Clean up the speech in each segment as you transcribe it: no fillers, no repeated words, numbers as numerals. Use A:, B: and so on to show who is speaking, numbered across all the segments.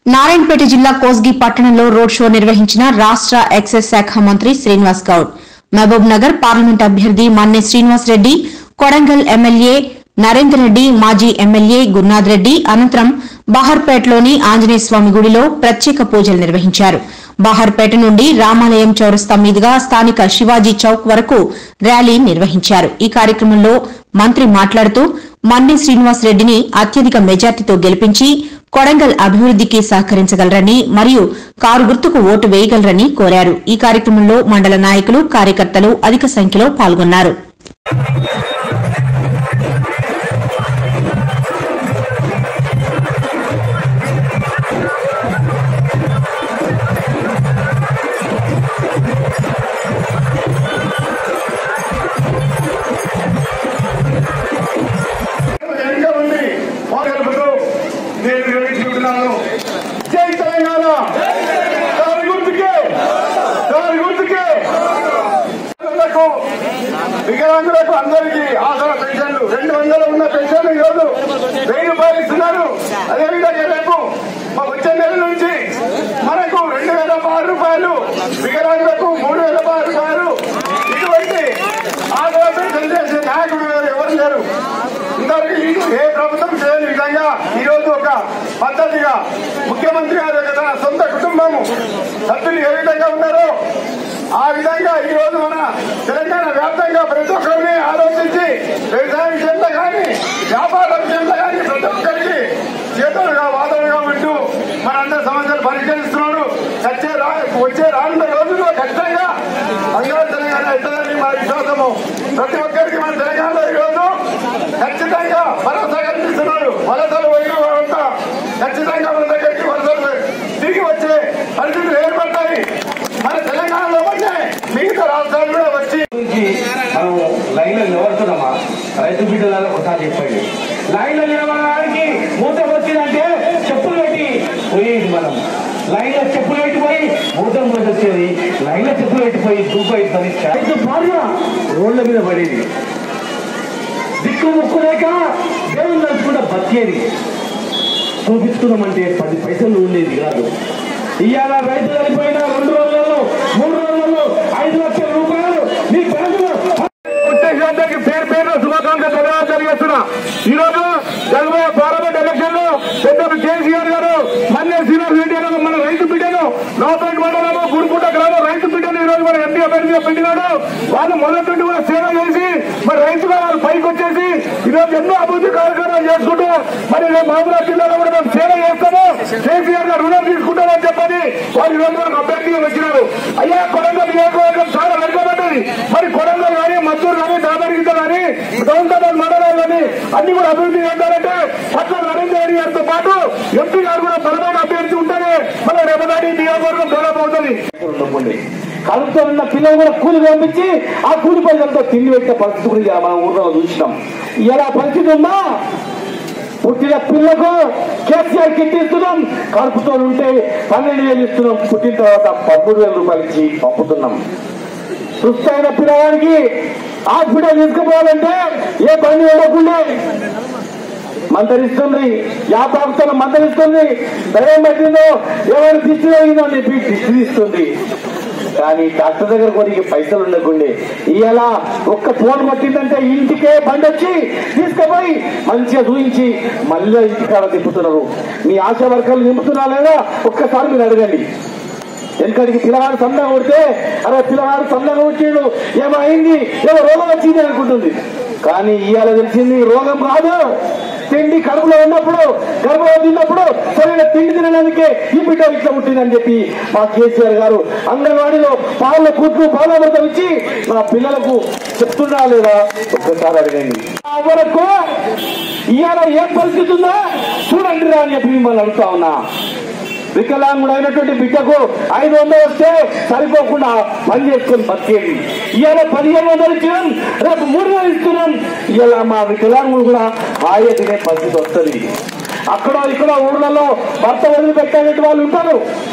A: నారాయణపేట జిల్లా కోస్గి పట్టణంలో road show నిర్వహించిన రాష్ట్ర ఎక్సైజ్ శాఖ మంత్రి శ్రీనివాస్ గౌడ్, మహబూబ్ నగర్ పార్లమెంట్ అభ్యర్థి మన్నె శ్రీనివాస్ రెడ్డి, కొడంగల్ ఎమ్మెల్యే నరేందర్ రెడ్డి, మాజీ ఎమ్మెల్యే గురునాథ్ రెడ్డి అనంతరం బహార్పేటలోని ఆంజనేయ స్వామి గుడిలో ప్రత్యేక పూజలు నిర్వహించారు. బహార్పేట నుండి రామాలయం చౌరస్తా మీదుగా స్థానిక శివాజీ చౌక్ వరకు ర్యాలీ నిర్వహించారు. ఈ కార్యక్రమంలో మంత్రి మాట్లాడుతూ మన్నె శ్రీనివాస్ రెడ్డిని అత్యధిక మెజార్టీతో గెలిపించి కొడంగల్ అభివృద్దికి సహకరించగలరని మరియు కారు గుర్తుకు ఓటు వేయగలరని కోరారు. ఈ కార్యక్రమంలో మండల నాయకులు, కార్యకర్తలు అధిక సంఖ్యలో పాల్గొన్నారు.
B: జై తెలంగాణ, వికలాంగులకు అందరికీ ఆసరా పెన్షన్లు 200 ఉన్న పెన్షన్లు ఈరోజు 1000 రూపాయలు ఇస్తున్నారు. అదేవిధంగా రేపు వచ్చే నెల నుంచి మనకు 2006 రూపాయలు, వికలాంగులకు 3006 రూపాయలు. ఇటువంటి ఆసరా పెన్షన్ చేసే నాయకుడు ఎవరు లేరు. అందరికీ ఏ ప్రభుత్వం చేయని విధంగా ఈరోజు ఒక పద్ధతిగా ముఖ్యమంత్రి గారు కదా సొంత కుటుంబము సభ్యులు ఏ విధంగా ఉన్నారో ఆ విధంగా ఈ రోజు మన తెలంగాణ వ్యాప్తంగా ప్రతి ఒక్కరిని ఆలోచించి వ్యవసాయ విషయంలో కానీ వ్యాపార విషయంలో కానీ ప్రతి ఒక్కరికి చేతులుగా వాదనగా ఉంటూ మనందరి సమస్యలు పరిష్కరిస్తున్నాడు. వచ్చే రానున్న రోజుల్లో ఖచ్చితంగా బంగారు తెలంగాణ అవుతుందని మా విశ్వాసము. ప్రతి ఒక్కరికి మన తెలంగాణలో ఈరోజు ఖచ్చితంగా భరోసా కల్పిస్తున్నాడు. వలసలు పోయిన వాళ్ళంతా ఖచ్చితంగా మన దగ్గరికి వలసలు తిరిగి వచ్చే పరిస్థితులు ఏర్పడతాయి. మన తెలంగాణలో ఉంటే మిగతా రాష్ట్రాలు కూడా వచ్చి
C: మనం లైన్లో నిలబడుతున్నామా? రైతు బిడ్డలలో ఒకసారి చెప్పండి. లైన్లో నిలబడడానికి మూత వచ్చిందంటే చెప్పులు పెట్టి పోయేది. మనం లైన్లో చెప్పులు పెట్టిపోయి మూత వచ్చేది. లైన్లో చెప్పులు పెట్టిపోయి దూపైతుంది. రైతు భార్య రోడ్ల మీద పడేది. దిక్కు ముక్కు లేక దేవుని నడుచుకుంటా బతికేది. చూపిస్తున్నామంటే 10 పైసలు ఉండేది కాదు. ఇవాళ రైతు చనిపోయిన 2 రోజులలో 3 రోజులలో 5 లక్షల రూపాయలు మీ బ్యాంకులో ఉత్తేజానికి పేరు శుభాకాంక్షలు తెలియజేస్తున్నా. ఈ రోజు జరగబోయే పార్లమెంట్ ఎలక్షన్ లో పెద్ద కేసీఆర్ గారు మన్నె శ్రీనివాస్ రెడ్డి గారు మన రైతు బిడ్డను నౌపేట మండలము గురుపుట గ్రామం రైతు బిడ్డను ఈ రోజు మన ఎంపీ అభ్యర్థిగా పెట్టినాడు. వాళ్ళు మొదటి నుండి కూడా సేవ చేసి మరి రైతుగా వాళ్ళు పైకి వచ్చేసి ఈ రోజు ఎన్నో అభివృద్ధి కార్యక్రమాలు చేసుకుంటూ మరి మహబూబాబాద్ జిల్లాలో కూడా మేము సేవ చేస్తాము, కేసీఆర్ గారు రుణం తీసుకుంటామని చెప్పని వాళ్ళు ఈ రోజు మనకు అభ్యర్థిగా వచ్చినారు. అయ్యా కొడంగల్ నియోజకవర్గం చాలా వెనుకబడ్డది. మరి కొడంగల్ కానీ, మద్దూరు కానీ, దాదాగిరిత కానీ, గౌంతాబాద్ మండలాలు కానీ అన్ని కూడా అభివృద్ధి చెందాలంటే పట్ల నరేందర్ రెడ్డి గారితో పాటు ఎంపీ గారు కూడా బలమైన అభ్యర్థి ఉంటేనే మన రేపటి నియోజకవర్గం డెవలప్ అవుతుంది. కలుపుతో ఉన్న పిల్లలు కూడా కూలి పంపించి ఆ కూలి పైసలతో తిండి పెట్టే పరిస్థితి గురించి మన ఊర్లో చూసినాం. ఇలా పరిస్థితి ఉందా? పుట్టిన పిల్లకు కేసీఆర్ కిట్ ఇస్తున్నాం, కలుపుతో ఉంటే 12,000 ఇస్తున్నాం, పుట్టిన తర్వాత 13,000 రూపాయలు ఇచ్చి పంపుతున్నాం. సుస్థైన పిల్లవాడికి హాస్పిటల్ తీసుకుపోవాలంటే ఏ బండి ఉండకుండా మందరిస్తుంది, వ్యాపారస్తులు మందరిస్తుంది. దయ్యం పట్టిందో ఎవరు దిష్టి తగిలిందో అని చెప్పి దిష్టి తీస్తుంది. కానీ డాక్టర్ దగ్గర కొనికి పైసలు ఉండకుండే ఇలా ఒక్క ఫోన్ కొట్టిందంటే ఇంటికే బండి వచ్చి తీసుకుపోయి మంచిగా చూపించి మళ్ళీ ఇంటికాడ తిప్పుతున్నారు. మీ ఆశా వర్గాలు నింపుతున్నా లేదా ఒక్కసారి మీరు అడగండి. ఎందుకంటే పిల్లవాడు సందగా కొడితే అరే పిల్లవాడు సందగా కొట్టిండు, ఏమో అయింది, ఏమో రోగం వచ్చింది అనుకుంటుంది. కానీ ఇవాళ తెలిసింది రోగం కాదు, తిండి కడుపులో ఉన్నప్పుడు గర్భవతి ఉన్నప్పుడు సరైన తిండి తినడానికే ఈ బిడ్డ ఇట్లా పుట్టిందని చెప్పి మా కేసీఆర్ గారు అంగన్వాడీలో పాల కూతురు పాలమృతం ఇచ్చి మా పిల్లలకు చెప్తున్నా లేదా ఒక్కసారి అడగండి. వరకు ఇవాళ ఏం పరిస్థితి ఉందా చూడండి రా అని చెప్పి మిమ్మల్ని అడుగుతా ఉన్నా. వికలాంగుడు అయినటువంటి బిడ్డకు 500 వస్తే సరిపోకుండా పని చేసుకొని బతికేది. ఇవాళ 1500 ఇచ్చినాం, రేపు 3000 ఇస్తున్నాం. ఇలా మా వికలాంగుడు కూడా హాయిగా తినే పరిస్థితి వస్తుంది. అక్కడ ఇక్కడ ఊర్లలో భర్త వదిలిపెట్టేటువంటి వాళ్ళు ఉంటారు.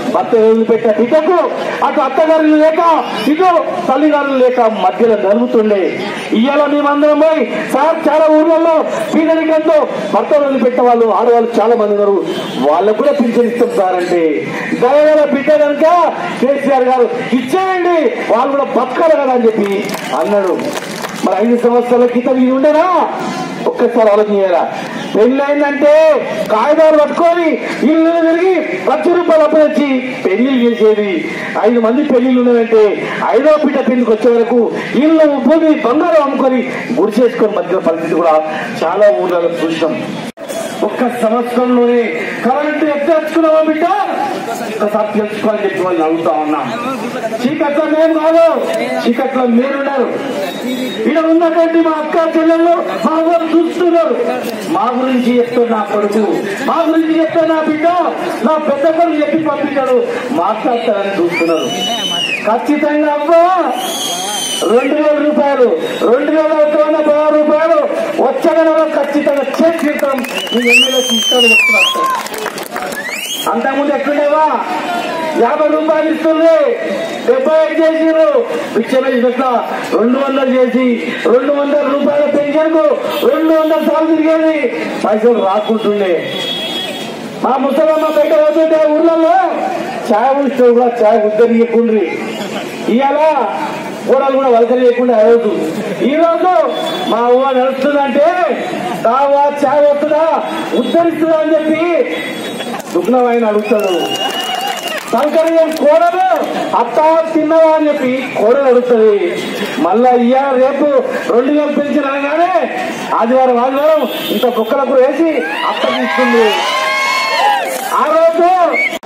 C: భర్త వదిలిపెట్టిన బిడ్డకు అటు అత్తగారులు లేక ఇటు తల్లిగారులు లేక మధ్యలో జరుగుతుండే. ఇవాళ మేమందరం పోయి సార్ చాలా ఊర్లలో పీడనికంతో భర్త వదిలిపెట్టిన వాళ్ళు ఆడవాళ్ళు చాలా మంది ఉన్నారు, వాళ్ళకు కూడా పింఛన్ ఇస్తాం సార్ అంటే దయగల బిడ్డ కనుక కేసీఆర్ గారు ఇచ్చేయండి వాళ్ళు కూడా బతకాలి కదా అని చెప్పి అన్నాడు. మరి 5 సంవత్సరాల క్రితం ఇది ఉండేనా? ఒక్కసారి ఆలోచన చేయాలా? పెళ్లి అయిందంటే కాగితాలు పట్టుకొని ఇల్లు తిరిగి ₹1,00,000 అప్పు తెచ్చి పెళ్లి చేసేది. 5 మంది పెళ్లిళ్ళు ఉన్నాయంటే 5వ బిడ్డ పెళ్లికి వచ్చే వరకు ఇల్లు భూమి బంగారం అమ్ముకొని గుడి చేసుకొని మధ్య పరిస్థితి కూడా చాలా ఊళ్ళలో చూసాం. ఒక్క సంవత్సరంలోనే కరెంటు ఎత్తేసుకున్నావా బిడ్డ? ఒకసారి తెలుసుకోవాలని చెప్పి వాళ్ళు అడుగుతా ఉన్నాం. చీకట్లో మేము కాదు, చీకట్లో మీరున్నారు. ఇక్కడ ఉన్నటువంటి మా అక్క చెల్లెళ్ళు మా వాళ్ళు చూస్తున్నారు. మా గురించి చెప్తున్న నా కొడుకు, మా గురించి చెప్తే నా బిడ్డ, నా పెద్ద కొడుకు చెప్పి పంపించాడు మాట్లాడతారని చూస్తున్నారు. ఖచ్చితంగా అబ్బా ₹2,000 ₹2,116 వచ్చే నెలలో ఖచ్చితంగా చెక్ చేస్తాం. మీ ఎమ్మెల్యేకి ఇస్తాను చెప్తున్నారు. అంతకుముందు ఎట్లుండేవా ₹50 ఇస్తుంది, 75 చేసిరు. పిచ్చమేసినట్ల 200 చేసి ₹200 పెన్షన్ కు 200 సార్లు తిరిగేది, పైసలు రాకుంటుండే. మా ముసలమ్మ బయట పోతుంటే ఊర్లలో ఛాయ్ స్టవ్ కూడా ఛాయ్ ఉద్దరియకుండ్రి. ఇవాళ కూడలు కూడా వలస లేకుండా ఈ రోజు మా ఊహ నడుస్తుందంటే దావా ఛాయ్ వస్తుందా ఉద్ధరిస్తుందా అని చెప్పి దుఃఖం ఆయన అడుగుతాడు. సంకర్యం కోడలు అత్త తిన్నవా అని చెప్పి కోడలు అడుగుతుంది. మళ్ళా ఇవాళ రేపు 2,000 పెన్షన్ అనగానే ఆదివారం ఇంత బొక్కలకు వేసి అత్త తీస్తుంది. ఆ రోజు